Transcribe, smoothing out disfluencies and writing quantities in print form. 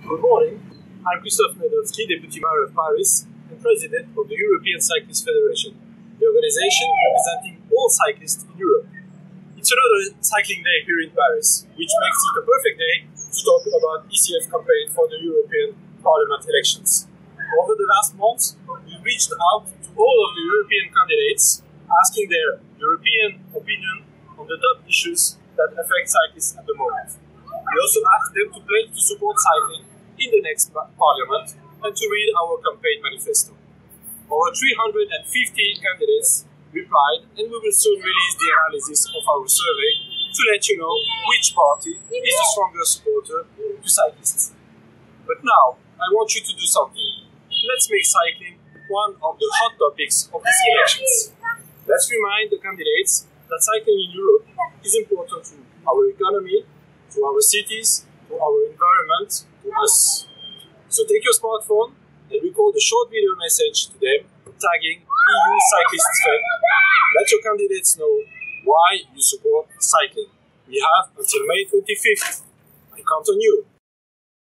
Good morning. I'm Christophe Najdovski, Deputy Mayor of Paris and President of the European Cyclists Federation, the organization representing all cyclists in Europe. It's another cycling day here in Paris, which makes it a perfect day to talk about ECF campaign for the European Parliament elections. Over the last months, we reached out to all of the European candidates, asking their European opinion on the top issues that affect cyclists at the moment. We also asked them to pledge to support cycling in the next Parliament and to read our campaign manifesto. Over 350 candidates replied, and we will soon release the analysis of our survey to let you know which party is the strongest supporter to cyclists. But now, I want you to do something. Let's make cycling one of the hot topics of these elections. Let's remind the candidates that cycling in Europe is important to our economy, to our cities, to our environment, to us. So take your smartphone and record a short video message to them, tagging EU Cyclists Fed. Let your candidates know why you support cycling. We have until May 25th. I count on you.